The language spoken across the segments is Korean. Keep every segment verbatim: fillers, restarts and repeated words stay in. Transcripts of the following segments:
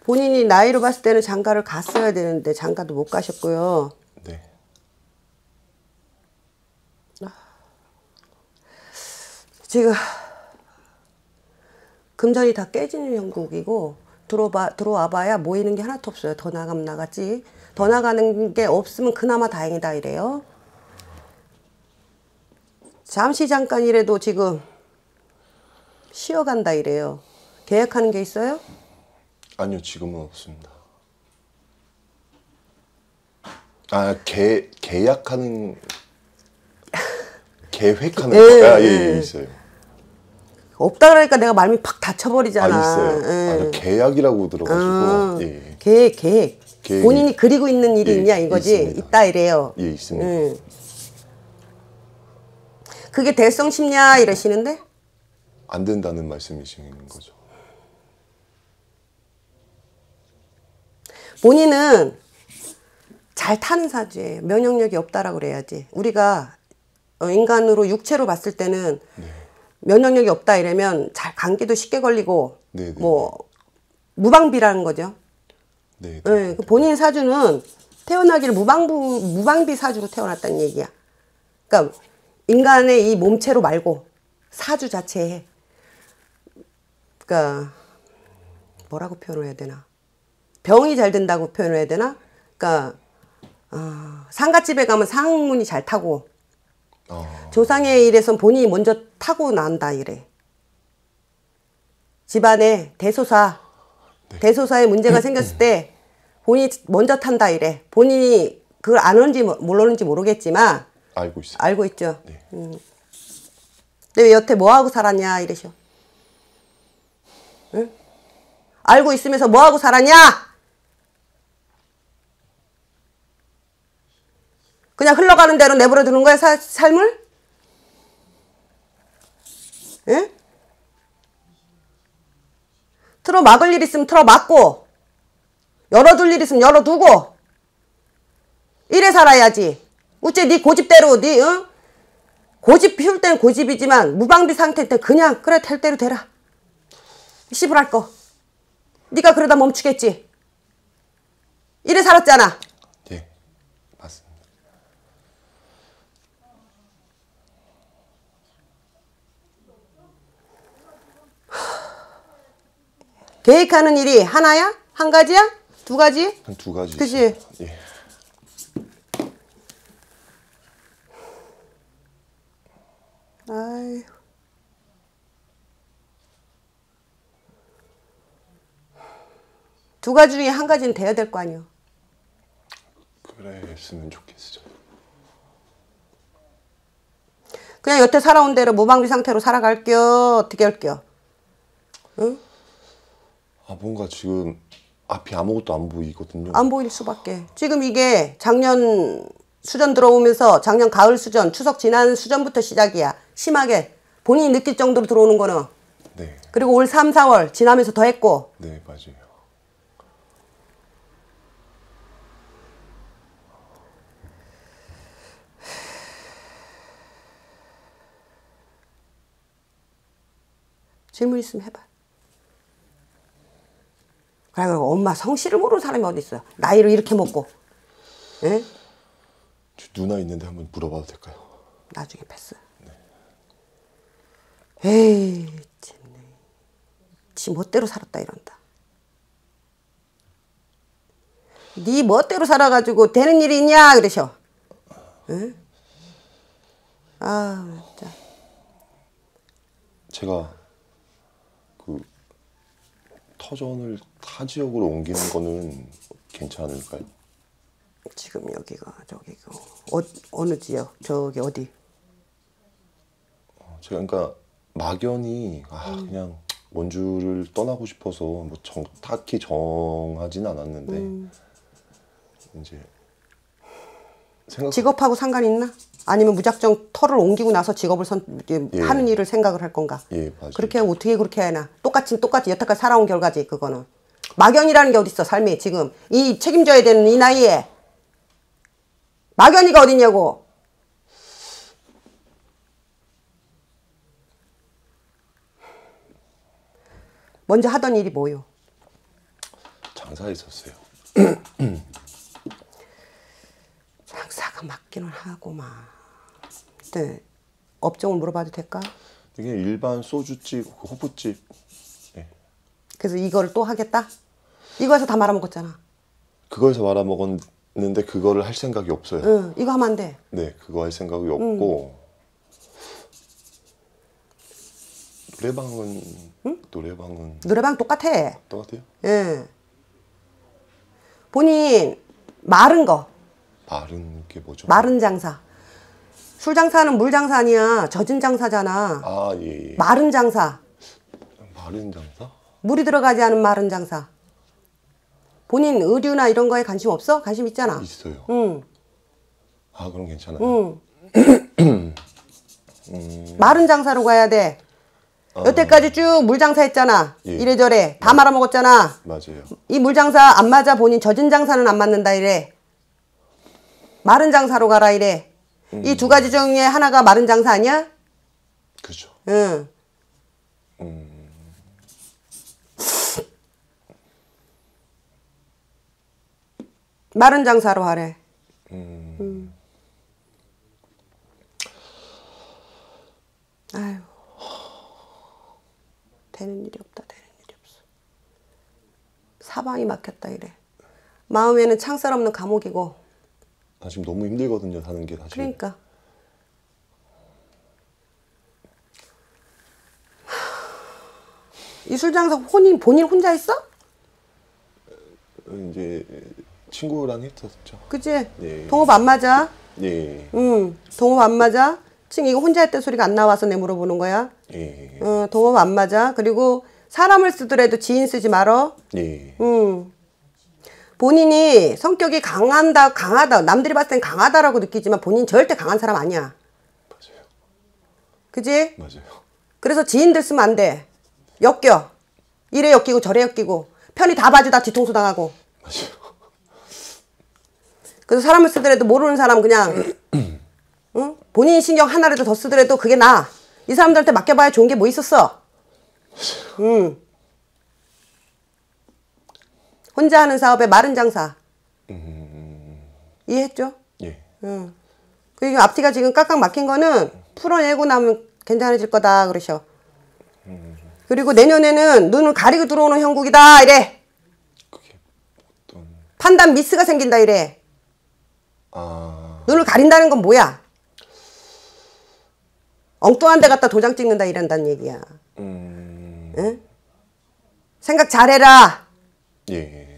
본인이 나이로 봤을 때는 장가를 갔어야 되는데 장가도 못 가셨고요. 네. 지금 금전이 다 깨지는 형국이고 들어봐, 들어와봐야 모이는 게 하나도 없어요. 더 나가면 나갔지. 더 나가는 게 없으면 그나마 다행이다 이래요. 잠시 잠깐이라도 지금 쉬어간다 이래요. 계획하는 게 있어요? 아니요, 지금은 없습니다. 아, 계, 계약하는, 계획하는 예, 거? 아, 예, 예. 예, 있어요. 없다 그러니까 내가 말미 팍 닫혀버리잖아. 아, 있어요. 예. 아, 계약이라고 들어가지고. 어, 예, 예. 계획, 계획. 계획이- 본인이 그리고 있는 일이 예, 있냐 이거지? 있습니다. 있다 이래요. 예, 있습니다. 음. 그게 될성 싶냐 이러시는데? 안 된다는 말씀이신 거죠. 본인은 잘 타는 사주예요. 면역력이 없다라고 그래야지. 우리가 어, 인간으로 육체로 봤을 때는 네. 면역력이 없다 이러면 잘 감기도 쉽게 걸리고 네, 네. 뭐 무방비라는 거죠. 네. 예, 네. 그 본인 사주는 태어나기를 무방부, 무방비 사주로 태어났다는 얘기야. 그러니까 인간의 이 몸체로 말고 사주 자체에 그러니까 뭐라고 표현을 해야 되나? 병이 잘 된다고 표현을 해야 되나? 그러니까 어, 상갓집에 가면 상문이 잘 타고 어, 조상의 일에선 본인이 먼저 타고 난다 이래. 집안에 대소사, 네. 대소사에 문제가 생겼을 때 본인이 먼저 탄다 이래. 본인이 그걸 아는지 모르는지 모르겠지만 알고 있어요. 알고 있죠. 네. 음. 근데 왜 여태 뭐하고 살았냐 이러셔. 응? 알고 있으면서 뭐하고 살았냐? 그냥 흘러가는 대로 내버려 두는 거야 사, 삶을? 응? 틀어 막을 일 있으면 틀어 막고 열어둘 일 있으면 열어두고 이래 살아야지. 우째 네 고집대로 네 응? 고집 피울 때는 고집이지만 무방비 상태일 때 그냥 그래 될 대로 되라. 씨부랄 거. 네가 그러다 멈추겠지. 이래 살았잖아. 예, 맞습니다. 계획하는 일이 하나야? 한 가지야? 두 가지? 한 두 가지. 그치? 있습니다. 예. 아유. 두 가지 중에 한 가지는 돼야 될 거 아니야. 그랬으면 좋겠어요. 그냥 여태 살아온 대로 무방비 상태로 살아갈게요. 어떻게 할게요? 응? 아, 뭔가 지금 앞이 아무것도 안 보이거든요. 안 보일 수밖에. 지금 이게 작년 수전 들어오면서 작년 가을 수전, 추석 지난 수전부터 시작이야. 심하게 본인이 느낄 정도로 들어오는 거는. 네. 그리고 올 삼, 사월 지나면서 더 했고. 네, 맞아요. 질문 있으면 해봐. 그래, 엄마 성씨를 모르는 사람이 어디 있어요? 나이를 이렇게 먹고. 예? 저 누나 있는데 한번 물어봐도 될까요? 나중에 패스. 에이, 참네. 지 멋대로 살았다 이런다. 네 멋대로 살아가지고 되는 일이 있냐 그러셔. 응? 아, 진짜. 제가 그 터전을 타 지역으로 옮기는 거는 괜찮을까요? 지금 여기가 저기가 어, 어느 지역? 저기 어디? 어, 제가 그러니까 막연히 아, 음. 그냥 원주를 떠나고 싶어서 뭐 정, 딱히 정하진 않았는데 음. 이제 생각 직업하고 상관 있나? 아니면 무작정 터를 옮기고 나서 직업을 선, 이제 예. 하는 일을 생각을 할 건가? 예, 맞아요. 그렇게 하면 어떻게 그렇게 해나? 똑같이 똑같이 여태까지 살아온 결과지 그거는. 막연이라는 게 어딨어 삶이 지금 이 책임져야 되는 이 나이에 막연이가 어딨냐고. 먼저 하던 일이 뭐요? 장사했었어요. 장사가 맞기는 하고만. 네. 업종을 물어봐도 될까? 이게 일반 소주집, 호프집. 네. 그래서 이걸 또 하겠다? 이거에서 다 말아먹었잖아. 그거에서 말아먹었는데 그거를 할 생각이 없어요. 응, 이거 하면 안 돼. 네, 그거 할 생각이 없고. 응. 노래방은 응? 노래방은 노래방 똑같아. 똑같아요? 예. 본인 마른 거. 마른 게 뭐죠? 마른 장사. 술 장사는 물 장사 아니야. 젖은 장사잖아. 아, 예, 예. 마른 장사. 마른 장사? 물이 들어가지 않은 마른 장사. 본인 의류나 이런 거에 관심 없어? 관심 있잖아. 있어요. 응. 아, 그럼 괜찮아요. 응. 음... 마른 장사로 가야 돼. 아... 여태까지 쭉 물 장사 했잖아. 예. 이래저래 다 말아먹었잖아. 맞아요. 이 물 장사 안 맞아. 본인 젖은 장사는 안 맞는다 이래. 마른 장사로 가라 이래. 음... 이 두 가지 중에 하나가 마른 장사 아니야? 그렇죠. 응. 음... 마른 장사로 하래. 음... 음. 아유. 되는 일이 없다. 되는 일이 없어. 사방이 막혔다 이래. 마음에는 창살 없는 감옥이고. 나 지금 너무 힘들거든요. 사는 게 사실. 그러니까. 이 술장사 혼인 본인 혼자 있어? 이제 친구랑 했었죠. 그치? 예. 동업 안 맞아? 예. 응. 동업 안 맞아? 지금 이거 혼자 했던 소리가 안 나와서 내 물어보는 거야. 예. 어, 동업 안 맞아. 그리고 사람을 쓰더라도 지인 쓰지 말어. 예. 응. 본인이 성격이 강한다, 강하다. 남들이 봤을 땐 강하다라고 느끼지만 본인 절대 강한 사람 아니야. 맞아요. 그지? 맞아요. 그래서 지인들 쓰면 안 돼. 엮여. 이래 엮이고 저래 엮이고. 편히 다 봐주다 뒤통수 당하고. 맞아요. 그래서 사람을 쓰더라도 모르는 사람 그냥 응? 본인 신경 하나라도 더 쓰더라도 그게 나. 이 사람들한테 맡겨봐야 좋은 게 뭐 있었어. 응. 혼자 하는 사업에 마른 장사. 음... 이해했죠? 예. 응. 그리고 앞뒤가 지금 깍깍 막힌 거는 풀어내고 나면 괜찮아질 거다 그러셔. 음... 그리고 내년에는 눈을 가리고 들어오는 형국이다 이래. 그게 어떤... 판단 미스가 생긴다 이래. 아... 눈을 가린다는 건 뭐야? 엉뚱한 데 갖다 도장 찍는다 이란다는 얘기야. 음... 응? 생각 잘해라. 예.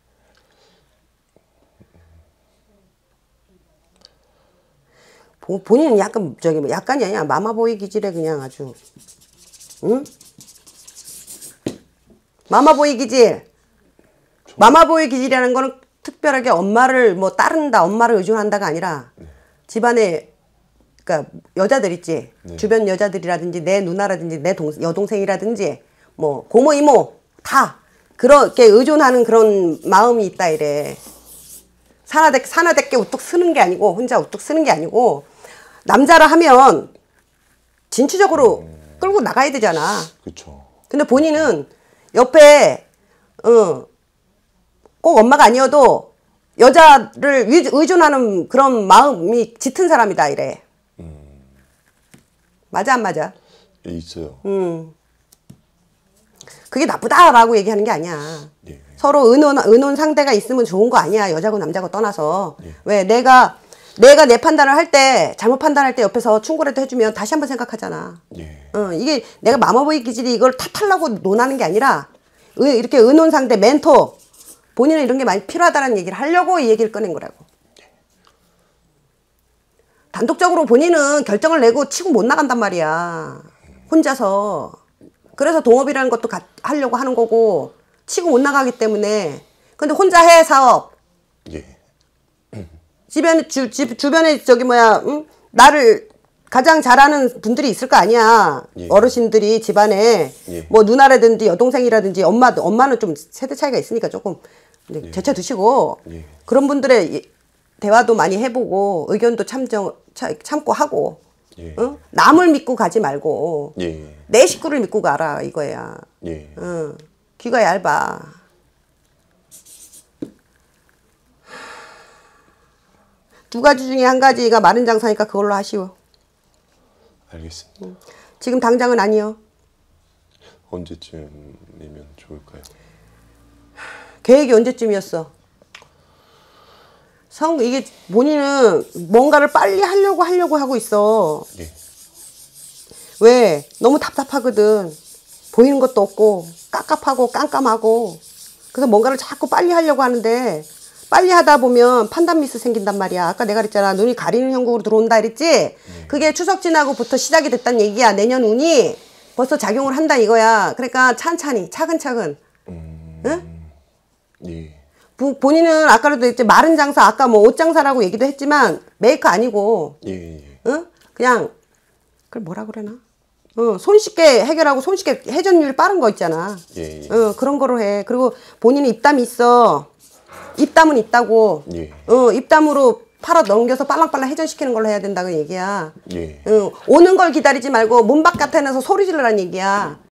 본인은 약간 저기 뭐 약간이 아니야. 마마보이 기질에 그냥 아주. 응? 마마보이 기질. 마마보이 기질이라는 거는 특별하게 엄마를 뭐 따른다, 엄마를 의존한다가 아니라 네. 집안에 그러니까 여자들 있지. 네. 주변 여자들이라든지 내 누나라든지 내 동, 여동생이라든지 뭐 고모 이모 다 그렇게 의존하는 그런 마음이 있다 이래. 사나대, 사나대게 우뚝 쓰는 게 아니고 혼자 우뚝 쓰는 게 아니고 남자라 하면 진취적으로 음... 끌고 나가야 되잖아. 그쵸. 근데 본인은 옆에 어, 꼭 엄마가 아니어도 여자를 의존하는 그런 마음이 짙은 사람이다 이래. 음... 맞아 안 맞아? 예, 있어요. 음. 그게 나쁘다라고 얘기하는 게 아니야. 예. 서로 의논, 의논 상대가 있으면 좋은 거 아니야. 여자고 남자고 떠나서. 예. 왜 내가 내가 내 판단을 할 때 잘못 판단할 때 옆에서 충고라도 해주면 다시 한번 생각하잖아. 예. 어, 이게 내가 마마보이 기질이 이걸 탓하려고 논하는 게 아니라 의, 이렇게 의논 상대 멘토 본인은 이런 게 많이 필요하다는 얘기를 하려고 이 얘기를 꺼낸 거라고. 예. 단독적으로 본인은 결정을 내고 치고 못 나간단 말이야. 혼자서. 그래서 동업이라는 것도 가, 하려고 하는 거고 치고 못 나가기 때문에. 근데 혼자 해 사업. 예. 주변에 주, 주, 주변에 저기 뭐야 응? 나를 가장 잘하는 분들이 있을 거 아니야. 예. 어르신들이 집안에 예. 뭐 누나라든지 여동생이라든지 엄마도 엄마는 좀 세대 차이가 있으니까 조금 예. 제쳐 두시고 예. 그런 분들의 대화도 많이 해보고 의견도 참정 참, 참고 하고. 예. 응? 남을 믿고 가지 말고 예. 내 식구를 믿고 가라 이거야. 예. 응. 귀가 얇아. 두 가지 중에 한 가지가 마른 장사니까 그걸로 하시오. 알겠습니다. 응. 지금 당장은 아니요. 언제쯤이면 좋을까요? 계획이 언제쯤이었어? 성 이게 본인은 뭔가를 빨리 하려고 하려고 하고 있어. 예. 왜? 너무 답답하거든. 보이는 것도 없고 깝깝하고 깜깜하고. 그래서 뭔가를 자꾸 빨리 하려고 하는데 빨리 하다 보면 판단 미스 생긴단 말이야. 아까 내가 그랬잖아. 눈이 가리는 형국으로 들어온다 그랬지? 네. 그게 추석 지나고부터 시작이 됐다는 얘기야. 내년 운이 벌써 작용을 한다 이거야. 그러니까 찬찬히 차근차근. 음... 응? 예. 부, 본인은 아까도 이제 마른 장사, 아까 뭐 옷 장사라고 얘기도 했지만 메이커 아니고 예, 예. 응? 그냥 그걸 뭐라 그러나? 어, 손쉽게 해결하고 손쉽게 회전율이 빠른 거 있잖아. 예, 예. 어, 그런 거로 해. 그리고 본인은 입담이 있어. 입담은 있다고. 예. 어, 입담으로 팔아 넘겨서 빨랑빨랑 회전시키는 걸로 해야 된다는 얘기야. 예. 어, 오는 걸 기다리지 말고 문 바깥에 나서 소리 지르라는 얘기야.